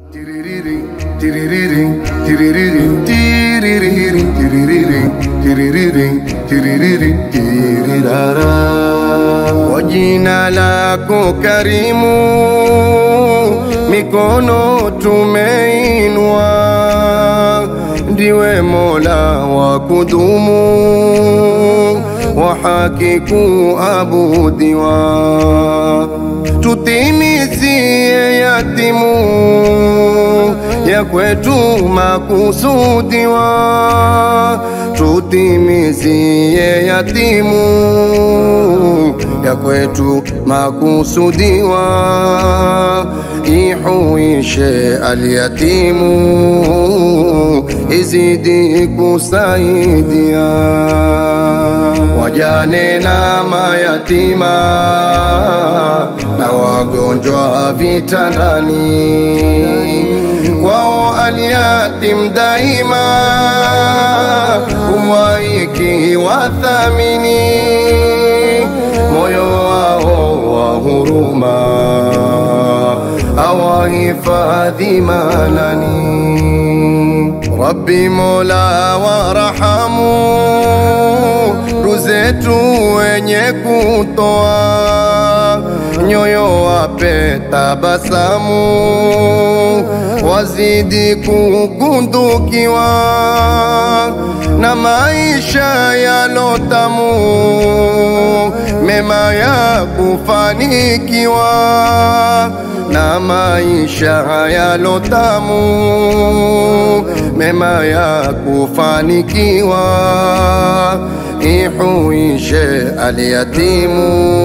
Kwa jina lako karimu mikono tumeinua, ndiwe Mola wa kudumu wa haki kuabudiwa. Tutimizie yatimu ya kwetu makusudiwa, tutimizie yatimu ya kwetu makusudiwa. Ihuishe alyatimu izidi kusaidia, wajane na mayatima na wagonjwa vitandani, kwao alyatim daima umwaiki wathamini, moyo wao wa huruma awahifadhi manani. Rabbi Mola warahamu, ruzetu wenye kutoa, nyoyo wape tabasamu, wazidi kugundukiwa na maisha yalotamu, mema ya kufanikiwa na maisha yalotamu, mema ya kufanikiwa. Ihuishe alyatimu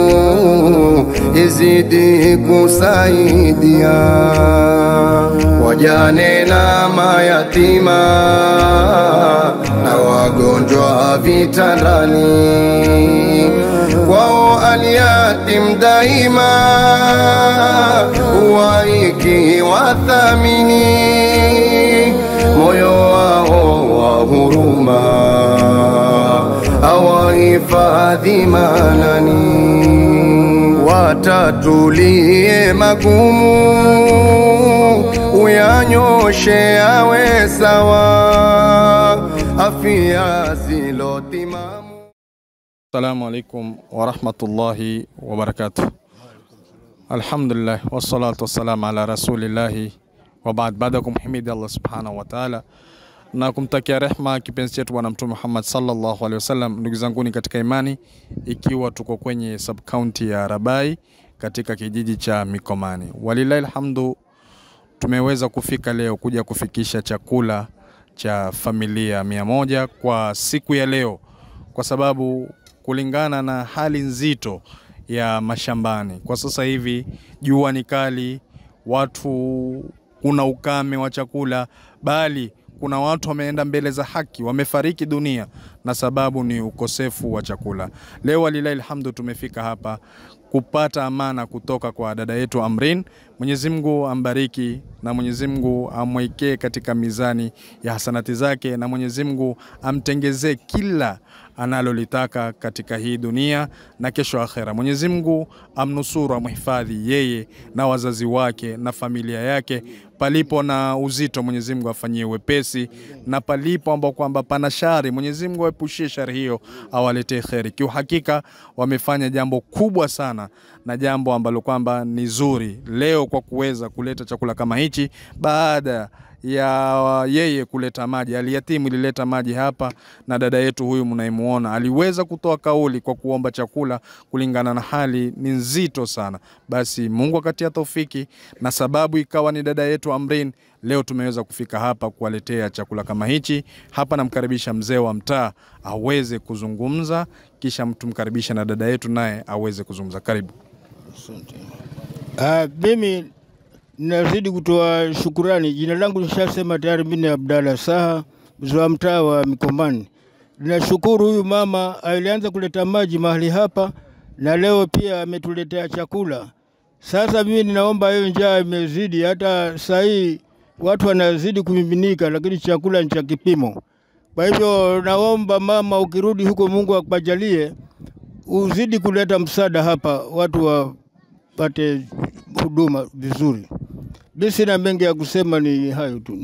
izidi kusaidia, wajane na mayatima na wagonjwa vitandani, kwao alyatim daima uwaiki wathamini, moyo wao wa huruma awahifadhi manani. Watatulie magumu, uyanyoshe awe sawa, afya zilotimamu. Assalamu alaikum wa rahmatullahi wa barakatuh. Alhamdulillah wassalatu wassalamu ala rasulillahi wa baada kumhimidi Allah subhanahu wa ta'ala na kumtakia rehma kipenzi chetu bwana Mtume Muhammad sallallahu alaihi wasallam. Ndugu zanguni katika imani, ikiwa tuko kwenye sub county ya Rabai katika kijiji cha Mikomani, walilahi alhamdu, tumeweza kufika leo kuja kufikisha chakula cha familia 100 kwa siku ya leo, kwa sababu kulingana na hali nzito ya mashambani kwa sasa hivi, jua ni kali, watu kuna ukame wa chakula, bali kuna watu wameenda mbele za haki, wamefariki dunia na sababu ni ukosefu wa chakula. Leo walilahi alhamdu tumefika hapa kupata amana kutoka kwa dada yetu Amrin. Mwenyezi Mungu ambariki na Mwenyezi Mungu amwekee katika mizani ya hasanati zake, na Mwenyezi Mungu amtengezee kila analolitaka katika hii dunia na kesho akhera. Mwenyezi Mungu amnusuru, amhifadhi yeye na wazazi wake na familia yake. Palipo na uzito Mwenyezi Mungu afanyie wepesi, na palipo ambao kwamba pana shari Mwenyezi Mungu aepushie shari hiyo, awaletee kheri. Kiuhakika wamefanya jambo kubwa sana na jambo ambalo kwamba ni zuri leo kwa kuweza kuleta chakula kama hichi, baada ya yeye kuleta maji. Aliyatimu ilileta maji hapa, na dada yetu huyu mnaimuona aliweza kutoa kauli kwa kuomba chakula kulingana na hali ni nzito sana. Basi Mungu akatia taufiki na sababu ikawa ni dada yetu Amrin. Leo tumeweza kufika hapa kuwaletea chakula kama hichi. Hapa namkaribisha mzee wa mtaa aweze kuzungumza, kisha mtumkaribisha na dada yetu naye aweze kuzungumza. Karibu. Mimi nazidi kutoa shukurani. Jina langu nishasema tayari, mimi ni Abdalla Saha, mzee wa mtaa wa Mikomani. Ninashukuru huyu mama alianza kuleta maji mahali hapa, na leo pia ametuletea chakula. Sasa mimi ninaomba, hiyo njaa imezidi, hata saa hii watu wanazidi kumiminika, lakini chakula ni cha kipimo. Kwa hivyo naomba mama, ukirudi huko Mungu akujalie uzidi kuleta msaada hapa, watu wapate huduma vizuri. Basi na mengi ya kusema, ni hayo tu.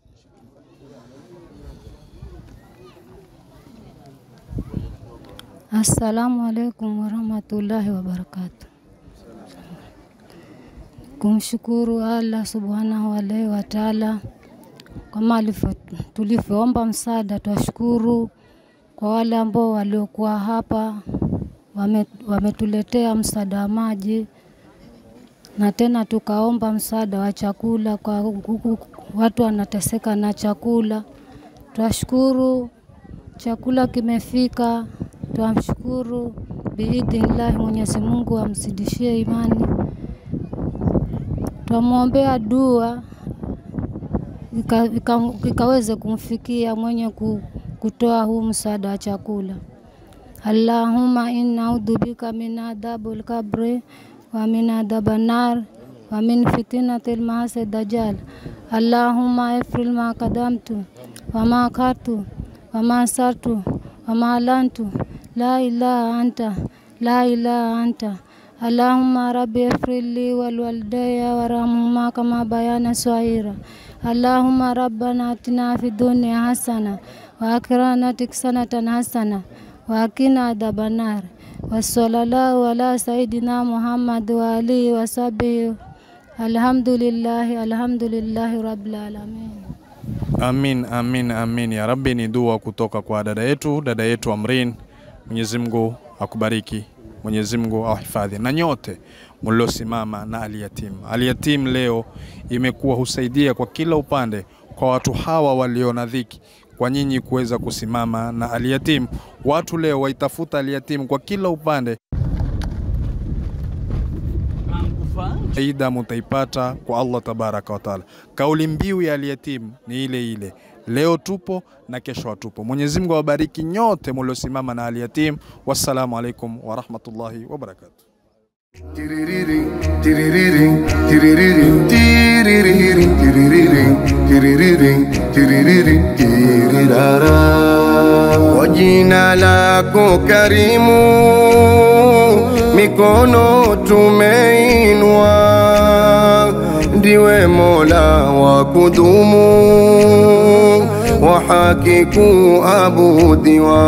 Assalamu alaikum warahmatullahi wabarakatuh. Kumshukuru Allah subhanahu wa ta'ala kama tulivyoomba msaada. Twashukuru kwa wale ambao waliokuwa hapa wametuletea msaada wa maji, na tena tukaomba msaada wa chakula kwa watu wanateseka na chakula. Twashukuru chakula kimefika. Twamshukuru biidhnillah, Mwenyezi Mungu amzidishie imani. Twamuombea dua ikaweze kumfikia mwenye kutoa huu msaada wa chakula. Allahumma inna a'udhu bika min adhabil qabri wa min adhaban nar wa min fitnatil masiih dajjal. Allahumma ifril ma qadamtu wa ma akartu wa ma sartu wa ma lantu la ilaha anta la ilaha anta. Allahumma rabbi ifrili wal walidayya warhamhuma kama bayana saghira. Allahumma rabbana atina fid dunya hasana wa akhirana sanatan hasana wa qina adhaban nar. Wa sallallahu ala sayidina Muhammad wa alihi wa sahbihi. Alhamdulillahi rabbil alamin. Amin, amin, amin ya Rabbi. Ni dua kutoka kwa dada yetu Amrin. Mwenyezi Mungu akubariki, Mwenyezi Mungu ahifadhi, na nyote mliosimama na Al-Yatim. Al-Yatim leo imekuwa husaidia kwa kila upande kwa watu hawa walio na dhiki. Kwa nyinyi kuweza kusimama na Al-Yatim, watu leo waitafuta Al-Yatim kwa kila upande. Faida mutaipata kwa Allah tabaraka wa taala. Kauli mbiu ya Al-Yatim ni ile ile. Leo tupo na kesho tupo. Mwenyezi Mungu awabariki nyote mliosimama na Al-Yatim. Wassalamu alaikum wa rahmatullahi wa barakatuh. Kwa jina lako karimu mikono tumeinua, ndiwe Mola wa kudumu wa haki kuabudiwa.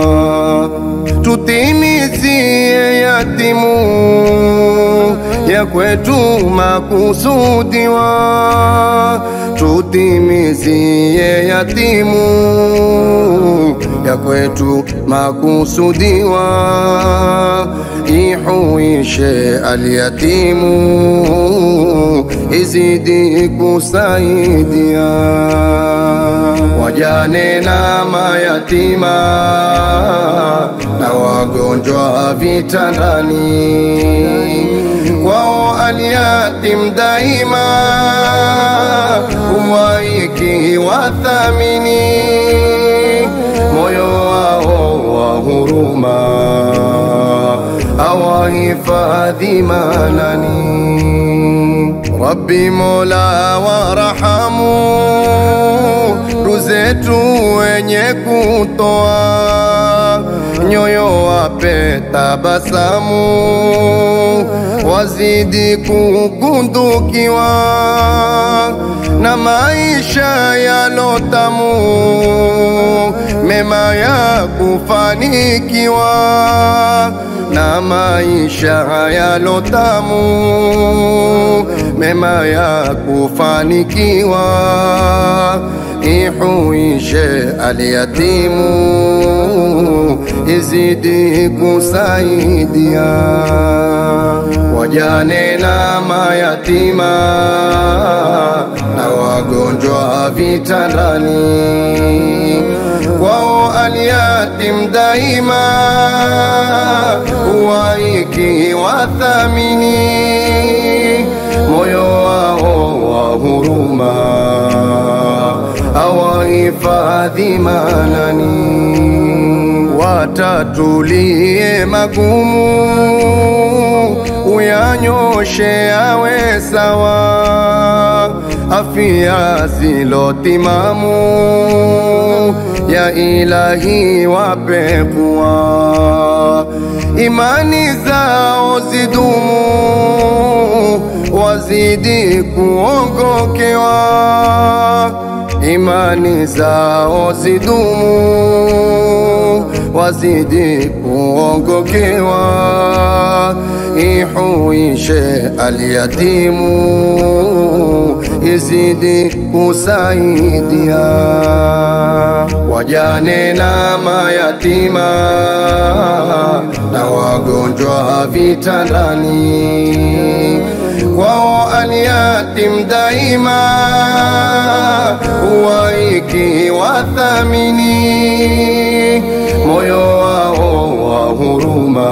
Tutimizie yatimu ya kwetu makusudiwa, tutimizie yatimu ya kwetu makusudiwa. Ihuishe Al-Yatimu, izidi kusaidia wajane na mayatima na wagonjwa vitandani. Kwao Al-Yatim daima huwaiki wathamini, moyo wao wa huruma awahifadhi manani. Rabbi Mola warahamu, ruzetu wenye kutoa, nyoyo wape tabasamu, wazidi kukundukiwa na maisha yalotamu, mema ya kufanikiwa na maisha yalotamu, mema ya kufanikiwa. Ihuishe Al-Yatimu, izidi kusaidia wajane na mayatima na wagonjwa vitandani. Kwao Al-Yatim daima huwaiki wathamini, moyo wao wa huruma awahifadhi manani. Watatulie magumu, uyanyoshe awe sawa, afya zilotimamu, ya Ilahi wape kuwa, imani zao zidumu, wazidi kuongokewa, imani zao zidumu, wazidi kuongokewa, ihuishe alyatimu, izidi kusaidia, wajane na mayatima na wagonjwa vitandani, kwao alyatim daima huwaiki wathamini, moyo wao wa huruma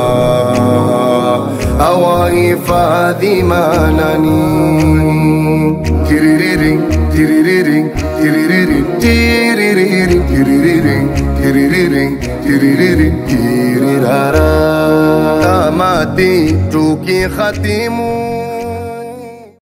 awahifadhi manani. Tiririri, tiririri, tiririri, tiririri, tiririri, tiririri, tiririri, tirirara. Tamati tukikhatimu